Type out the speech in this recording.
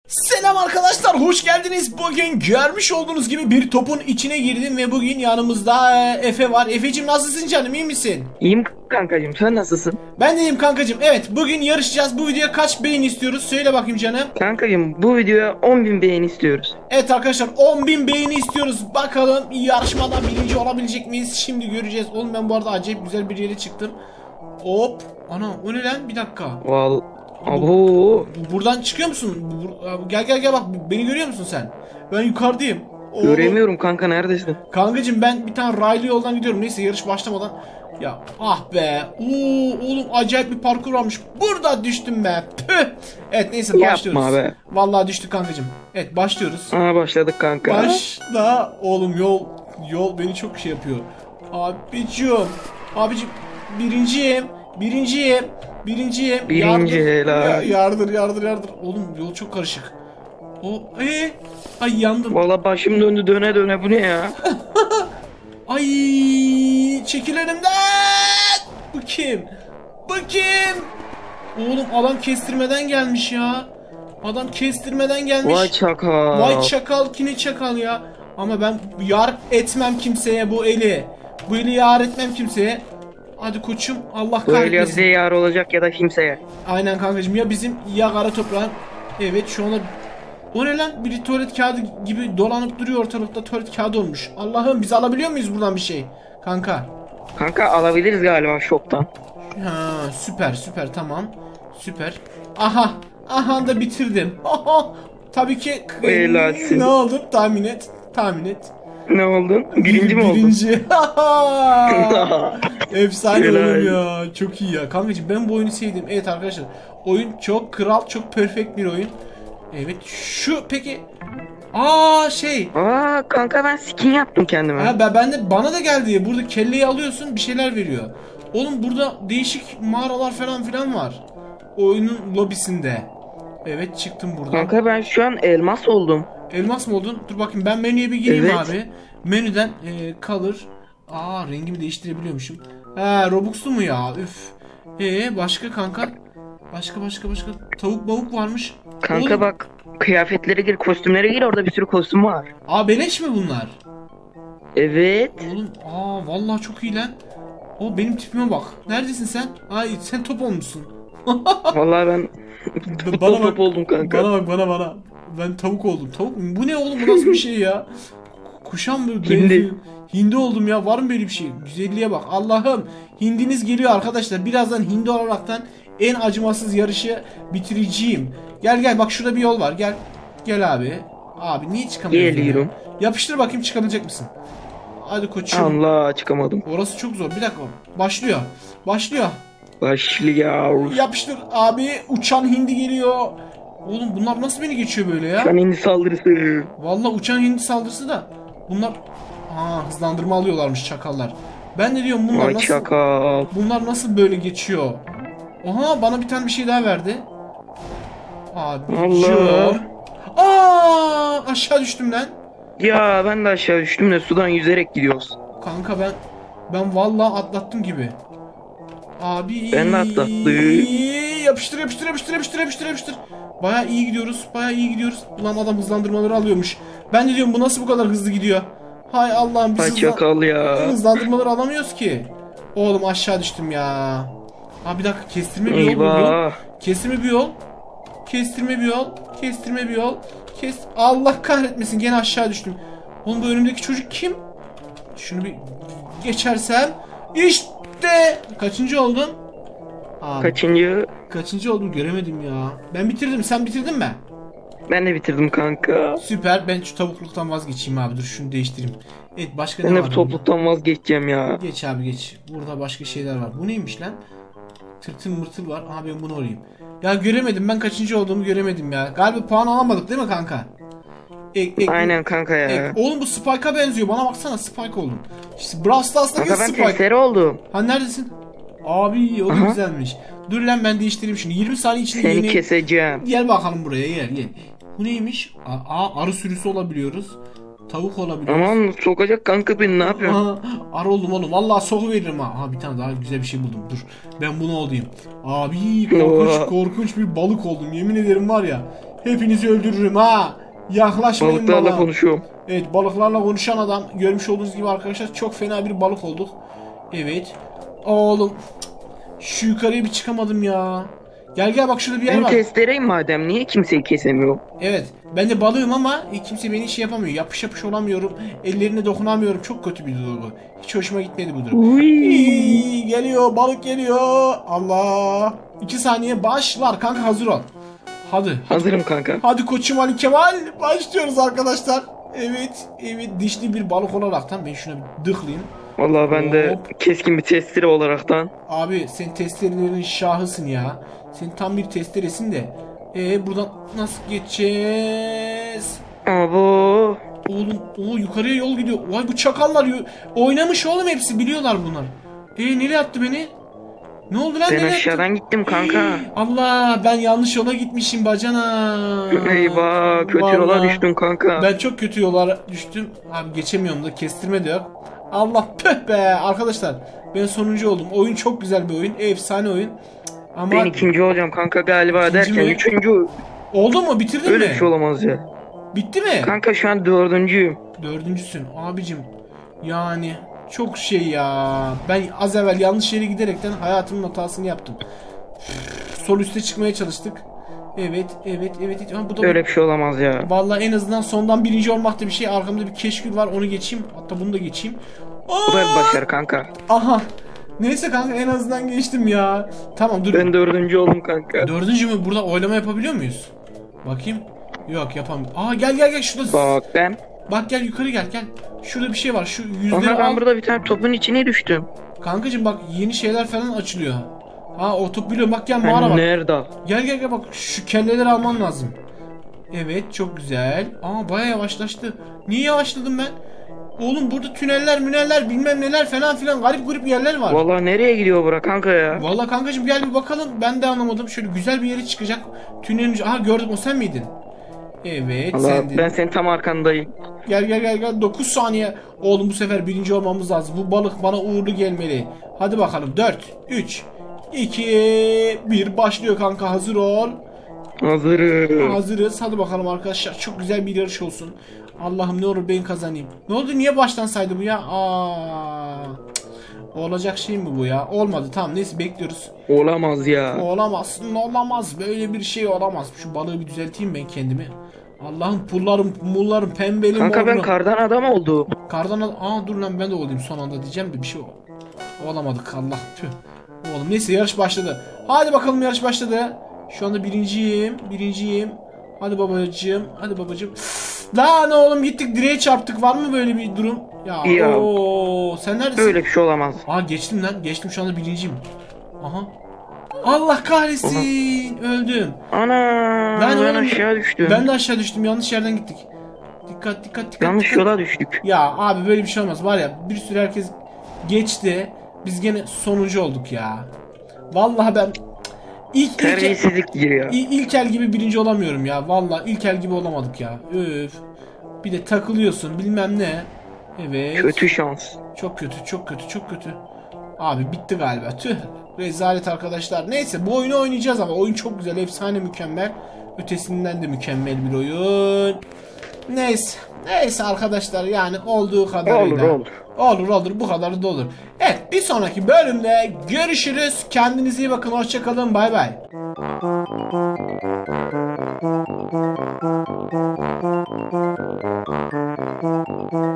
Selam arkadaşlar, hoş geldiniz. Bugün görmüş olduğunuz gibi bir topun içine girdim ve bugün yanımızda Efe var. Efeciğim, nasılsın canım, iyi misin? İyiyim kankacığım, sen nasılsın? Ben de iyiyim kankacığım. Evet, bugün yarışacağız. Bu videoya kaç beğeni istiyoruz? Söyle bakayım canım. Kankacığım, bu videoya 10.000 beğeni istiyoruz. Evet arkadaşlar, 10.000 beğeni istiyoruz. Bakalım yarışmada birinci olabilecek miyiz? Şimdi göreceğiz. Oğlum ben bu arada acayip güzel bir yere çıktım. Hop. Ana, o ne lan? Bir dakika. Abo. Buradan çıkıyor musun? Gel bak, beni görüyor musun sen? Ben yukarıdayım. Göremiyorum kanka, neredesin? Kankacım, ben bir tane raylı yoldan gidiyorum. Neyse, yarış başlamadan. Ya ah be. Oğlum acayip bir parkur varmış. Burada düştüm be. Püh. Evet neyse, başlıyoruz. Yapma be. Vallahi düştük kankacım. Evet, başlıyoruz. Başladık kanka. Başla. Oğlum yol beni çok şey yapıyor. Abicim birinciyim. Birinci helal. Yardır. Oğlum yol çok karışık. Ay yandım. Valla başım döndü döne döne, bu ne ya? Ay, çekil önümden. Bu kim? Oğlum adam kestirmeden gelmiş ya. Vay çakal. Vay çakal, kine çakal ya. Ama ben yar etmem kimseye bu eli. Bu eli yar etmem kimseye. Hadi koçum, Allah Bu el ya kahretmesin. bize yar olacak ya da kimseye. Aynen kankacığım, ya bizim ya kara toprağın. Evet, şu anda o ne lan? Biri tuvalet kağıdı gibi dolanıp duruyor ortalıkta, tuvalet kağıdı olmuş. Allah'ım, biz alabiliyor muyuz buradan bir şey? Kanka. Kanka alabiliriz galiba shop'tan. Ha, süper tamam. Süper. Aha da bitirdim. Tabii ki. Helalsin. Ne oldu? Tahmin et. Ne oldun? Birinci mi oldun? Birinci. Efsane Helal. oğlum ya. Çok iyi ya. Kankacığım, ben bu oyunu sevdim. Evet arkadaşlar. Oyun çok kral, çok perfect bir oyun. Evet, peki. Kanka ben skin yaptım kendime. Ben de, bana da geldi. Burada kelleyi alıyorsun, bir şeyler veriyor. Oğlum burada değişik mağaralar falan filan var. Oyunun lobisinde. Evet, çıktım buradan. Kanka ben şu an elmas oldum. Elmas mı oldun? Dur bakayım, ben menüye bir gireyim Evet. abi. Menüden color. Rengimi değiştirebiliyormuşum. Robux'lu mu ya? Üf. Başka kanka? Başka. Tavuk varmış. Kanka Oğlum, bak, kıyafetlere gir, kostümlere gir, orada bir sürü kostüm var. beleş mi bunlar? Evet. Oğlum vallahi çok iyi lan. Benim tipime bak. Neredesin sen? Sen top olmuşsun. Vallahi ben top oldum kanka. Bana. Ben tavuk oldum. Tavuk mu? Bu ne oğlum? Bu nasıl bir şey ya? Kuşam böyle. Hindi. Hindi oldum ya. Var mı böyle bir şey? Güzelliğe bak. Allah'ım. Hindiniz geliyor arkadaşlar. Birazdan hindi olaraktan en acımasız yarışı bitireceğim. Gel bak, şurada bir yol var. Gel abi. Abi niye çıkamıyorsun? Geliyorum. Yapıştır bakayım, çıkabilecek misin? Hadi koçum. Allah, çıkamadım. Orası çok zor. Bir dakika. Başlıyor. Başlıyor. Yapıştır abi. Uçan hindi geliyor. Oğlum bunlar nasıl beni geçiyor böyle ya? Kan hindi saldırısı. Vallahi uçan hindi saldırısı da. Bunlar hızlandırma alıyorlarmış çakallar. Ben de diyorum Vay çakal. bunlar nasıl böyle geçiyor? Bana bir tane bir şey daha verdi. Abi. Allah. Aşağı düştüm lan. Ya ben de aşağı düştüm de sudan yüzerek gidiyoruz. Kanka ben vallahi atlattım gibi. Abi. Ben de atlattım. Yapıştır. Baya iyi gidiyoruz. Ulan adam hızlandırmaları alıyormuş. Ben de diyorum, bu nasıl bu kadar hızlı gidiyor? Hay Allah'ım, biz Vay çakal ya. hızlandırmaları alamıyoruz ki. Oğlum aşağı düştüm ya. Bir dakika, kestirme bir yol buldum. Eyvah. Kestirme bir yol. Allah kahretmesin, gene aşağı düştüm. Oğlum, bu önümdeki çocuk kim? Şunu bir geçersem. İşte kaçıncı oldum? Kaçıncı oldum göremedim ya. Ben bitirdim, sen bitirdin mi? Ben de bitirdim kanka. Süper, ben şu tavukluktan vazgeçeyim abi, dur şunu değiştireyim. Evet, başka Ben ne de var? bu topluluktan vazgeçeceğim ya. Geç abi geç. Burada başka şeyler var. Bu neymiş lan? Tırtıl mırtıl var. Ben bunu alayım. Ya göremedim, ben kaçıncı olduğumu göremedim ya. Galiba puan alamadık değil mi kanka? Aynen kanka ya. Oğlum bu Spike'a benziyor. Bana baksana, Spike oldum. İşte Brawl Stars'taki Kanka ben Spike. testere oldum. Neredesin? Abi o da güzelmiş. Dur lan, ben değiştireyim şunu. 20 saniye içinde Seni yeni... keseceğim. Gel bakalım buraya, gel. Bu neymiş? Arı sürüsü olabiliyoruz. Tavuk olabiliyoruz. Aman sokacak kanka beni, ne yapıyorsun? Arı oldum oğlum. Vallahi soku veririm ha. Bir tane daha güzel bir şey buldum. Dur. Ben bunu olayım. Abi korkunç bir balık oldum. Yemin ederim var ya. Hepinizi öldürürüm ha. Yaklaşmayın Balıklarla bana. konuşuyorum. Evet, balıklarla konuşan adam. Görmüş olduğunuz gibi arkadaşlar çok fena bir balık olduk. Evet. Oğlum. Şu yukarıya bir çıkamadım ya. Gel gel, bak şurada bir yer Ben var. testereyim madem, niye kimseyi kesemiyorum? Evet. Ben de balığım ama kimse beni şey yapamıyor. Yapış yapış olamıyorum. Ellerine dokunamıyorum. Çok kötü bir durum bu. Hiç hoşuma gitmedi bu durum. Uy. İyi, geliyor, balık geliyor. Allah. 2 saniye başlar kanka, hazır ol. Hadi. Hazırım kanka. Hadi koçum Ali Kemal. Başlıyoruz arkadaşlar. Evet. Evet, dişli bir balık olaraktan ben şuna bir dıklayayım. Vallahi ben de Hop. keskin bir testere olaraktan. Abi sen testerelerin şahısın ya. Sen tam bir testeresin de. Buradan nasıl geçeceğiz? Abo. Oğlum o yukarıya yol gidiyor. Vay, bu çakallar oynamış oğlum, hepsi biliyorlar bunlar. Nereye attı beni? Ne oldu lan, Ben nereye attı? aşağıdan gittim kanka. Allah, ben yanlış yola gitmişim bacana. Eyvah, kötü yola Vallahi düştün kanka. Ben çok kötü yola düştüm. Abi geçemiyorum da, kestirme de yok. Allah, püh be arkadaşlar. Ben sonuncu oldum. Oyun çok güzel bir oyun. Efsane oyun. Ama Ben ikinci olacağım kanka galiba İkinci derken mi? üçüncü. oldu mu? Bitirdin Öyle mi? bir şey olamaz ya. Bitti mi? Kanka şu an dördüncüyüm. Dördüncüsün abicim. Yani çok şey ya. Ben az evvel yanlış yere giderekten hayatımın hatasını yaptım. Sol üste çıkmaya çalıştık. Evet, evet, evet. Ha, bu da Öyle bir şey olamaz ya. vallahi en azından sondan birinci olmakta bir şey. Arkamda bir keşkül var, onu geçeyim. Hatta bunu da geçeyim. Bu da bir başarı kanka. Aha. Neyse kanka, en azından geçtim ya. Tamam, dur. Ben dördüncü oldum kanka. Dördüncü mü? Burada oylama yapabiliyor muyuz? Bakayım. Yok, yapamıyorum. Aa, gel gel gel şurada. Bak ben. Bak gel, yukarı gel gel. Şurada bir şey var. Şu yüzleri Aha ben al. burada bir tane topun içine düştüm. Kankacım bak, yeni şeyler falan açılıyor. Ha, o top biliyorum, bak gel, mağara Ben bak. nerede? Gel gel gel, bak şu kelleleri alman lazım. Evet, çok güzel. Aa, baya yavaşlaştı. Niye yavaşladım ben? Oğlum burada tüneller bilmem neler falan filan, garip yerler var. Vallahi nereye gidiyor bura kanka ya? Vallahi kankacım gel bir bakalım. Ben de anlamadım. Şöyle güzel bir yere çıkacak. Tünelin ucu. Aha, gördüm, o sen miydin? Evet, Vallahi sendin. ben senin tam arkandayım. Gel. 9 saniye. Oğlum bu sefer birinci olmamız lazım. Bu balık bana uğurlu gelmeli. Hadi bakalım. 4, 3, 2, 1 başlıyor kanka. Hazır ol. Hazırım. Hazırız. Hadi bakalım arkadaşlar. Çok güzel bir yarış olsun. Allah'ım ne olur ben kazanayım. Ne oldu? Niye baştan saydı bu ya? Olacak şey mi bu ya? Olmadı. Tamam, neyse, bekliyoruz. Olamaz ya. Olamaz. Böyle bir şey olamaz. Şu balığı bir düzelteyim ben kendimi. Allah'ım, pullarım pembeli Kanka ben morlu. kardan adam oldum. Kardan dur lan, ben de olayım son anda diyeceğim de bir şey olamadık, Allah tüh. Oğlum neyse, yarış başladı. Hadi bakalım, yarış başladı. Şu anda birinciyim. Hadi babacığım. Lan oğlum, gittik direğe çarptık. Var mı böyle bir durum? Ya. Sen neredesin? Öyle bir şey olamaz. Geçtim lan. Geçtim, şu anda birinciyim. Aha. Allah kahretsin. Öldüm. Ana ben oğlum, aşağı düştüm. Ben de aşağı düştüm. Yanlış yerden gittik. Dikkat. Yanlış yola düştük. Ya abi, böyle bir şey olmaz. Var ya, bir sürü herkes geçti. Biz gene sonuncu olduk ya. Vallahi ben Terbiyesizlik giriyor. ilk el gibi birinci olamıyorum ya. Vallahi ilk el gibi olamadık ya. Öf. Bir de takılıyorsun bilmem ne. Evet. Kötü şans. Çok kötü. Abi bitti galiba. Tüh. Rezalet arkadaşlar. Neyse, bu oyunu oynayacağız ama oyun çok güzel. Efsane, mükemmel. Ötesinden de mükemmel bir oyun. Neyse arkadaşlar, yani olduğu kadarıyla. Olur. Bu kadarı da olur. Evet, bir sonraki bölümde görüşürüz. Kendinize iyi bakın. Hoşçakalın. Bay bay.